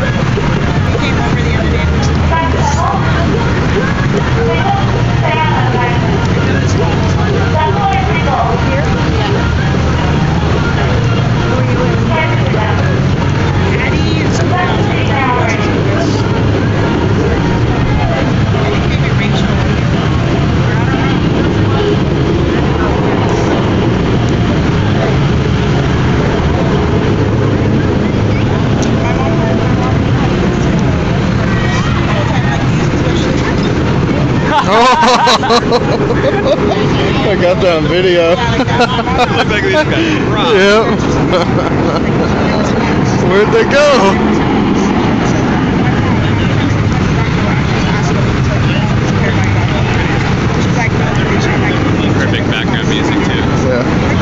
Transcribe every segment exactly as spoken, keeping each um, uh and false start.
Came over the other day. I got that on video. Look like these guys rock. Yep. Where'd they go? Perfect background music too. Yeah.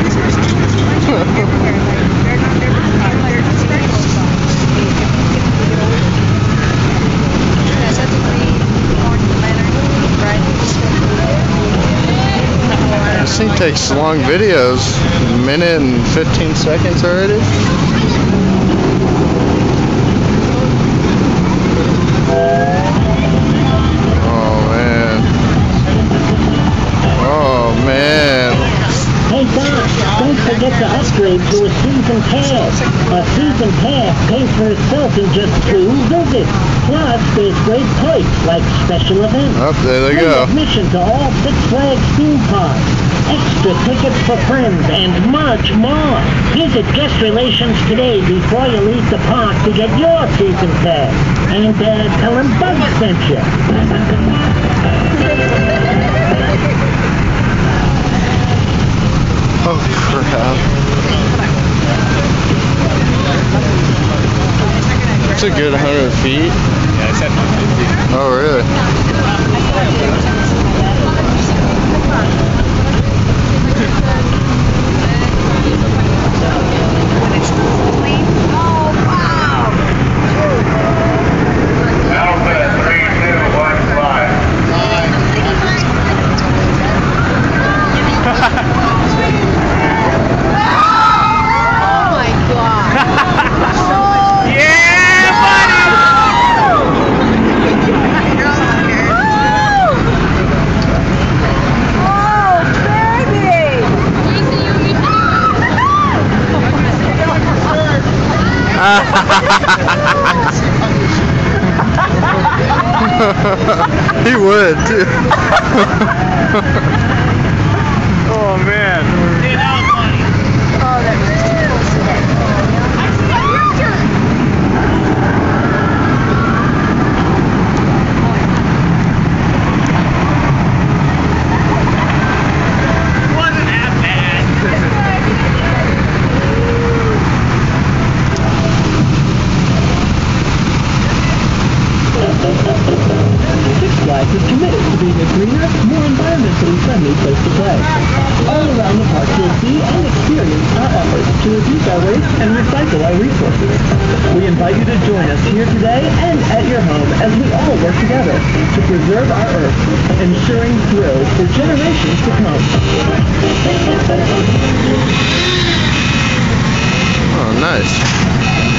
This thing takes long videos, a minute and fifteen seconds already. Oh man. Oh man. Hey Doc, don't forget to upgrade to a season pass. A season pass pays for itself in just two visits. Plus, there's great perks like special events. Oh, there they Free go. admission to all Six Flags theme parks. Extra tickets for friends and much more. Visit Guest Relations today before you leave the park to get your season pass. And uh, tell them Bug sent you. Oh crap. It's a good hundred feet. Yeah, I said one fifty. Oh really? He would too. Oh man. Dude, that was funny. Oh, that was too close to that. Wasn't that bad. Six Flags is committed to being a greener, more environmentally friendly place to play. All around the park you'll see and experience our efforts to reduce our waste and recycle our resources. We invite you to join us here today and at your home as we all work together to preserve our Earth, ensuring thrills for generations to come. Oh nice.